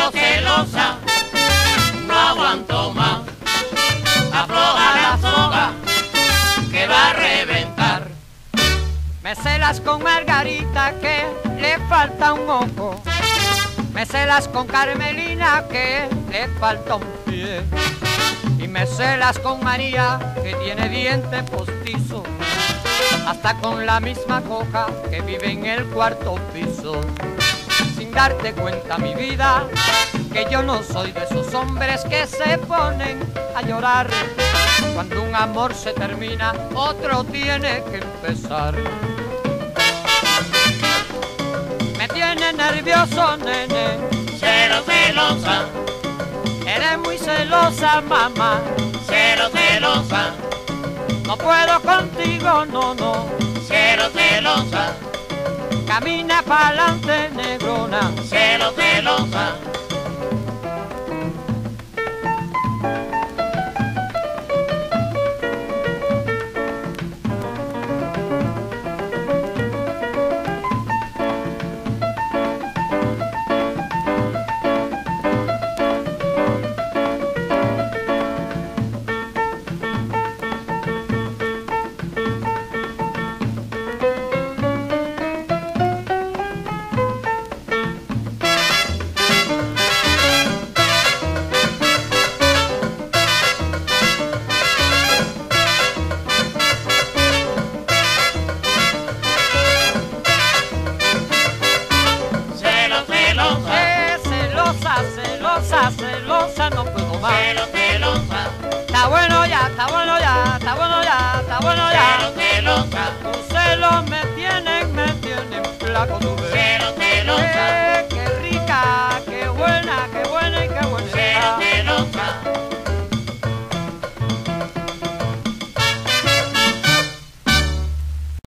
celosa, no aguanto más. Afloja la soga que va a reventar. Me celas con Margarita que le falta un ojo. Me celas con Carmelina que le falta un pie. Y me celas con María que tiene diente postizo. Hasta con la misma Coca que vive en el cuarto piso. Sin darte cuenta, mi vida, que yo no soy de esos hombres que se ponen a llorar. Cuando un amor se termina, otro tiene que empezar. Me tiene nervioso, nene. Cero celosa, Eres muy celosa, mamá. cero celosa, No puedo contigo, no, no. cero celosa, Camina pa'lante, negrona. cero celosa. Celosa, celosa, no puedo más. Cero celosa, Está bueno ya, está bueno ya, está bueno ya, está bueno ya. cero celosa, Tus celos me tienen flaco, tú ves.